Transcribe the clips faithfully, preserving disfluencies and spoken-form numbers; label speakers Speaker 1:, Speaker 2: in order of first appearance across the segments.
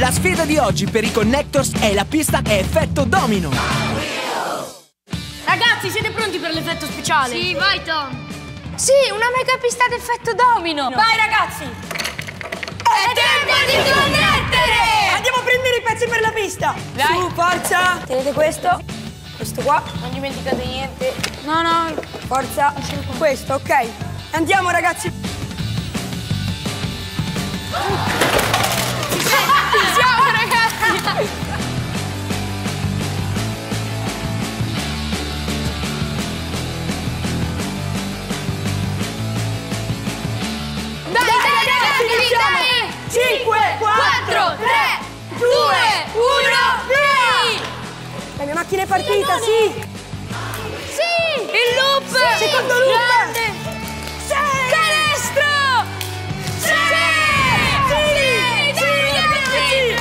Speaker 1: La sfida di oggi per i Connectors è la pista effetto domino.
Speaker 2: Ragazzi, siete pronti per l'effetto speciale?
Speaker 3: Sì, vai Tom.
Speaker 4: Sì, una mega pista d'effetto domino.
Speaker 2: Vai ragazzi!
Speaker 3: È tempo di connettere!
Speaker 2: Andiamo a prendere i pezzi per la pista!
Speaker 4: Dai.
Speaker 2: Su, forza! Tenete questo, questo qua,
Speaker 4: Non dimenticate niente.
Speaker 2: no no, forza, questo, ok. Andiamo ragazzi!
Speaker 4: Ci siamo, ragazzi.
Speaker 3: Dai, dai, dai!
Speaker 2: cinque,
Speaker 3: quattro, tre, due, uno, via!
Speaker 2: La mia macchina è partita, sì!
Speaker 4: Sì! Il loop!
Speaker 2: Secondo loop!
Speaker 4: Grande!
Speaker 2: Sì!
Speaker 4: Canestro!
Speaker 2: Sì! Sì! Sì, ragazzi!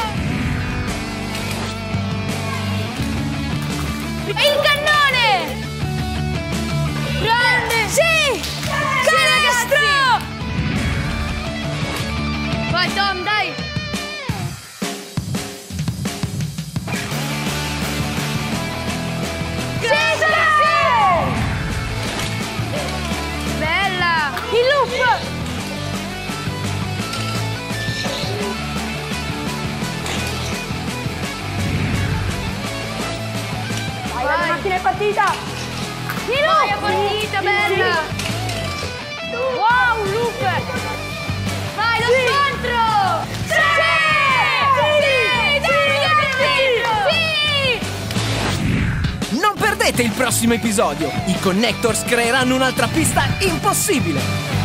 Speaker 4: Il cannone! Grande! Sì! Canestro!
Speaker 3: Vai Tom, dai!
Speaker 4: Sì, sì, sì! Bella! Il loop!
Speaker 2: Vai, la mia macchina è partita!
Speaker 4: Il
Speaker 3: Vai, è
Speaker 4: loop!
Speaker 3: partita, bella!
Speaker 4: Wow, loop!
Speaker 3: Vai, lo scontro!
Speaker 4: Sì! Sì! Sì! Sì!
Speaker 1: Non perdete il prossimo episodio. I Connectors creeranno un'altra pista impossibile.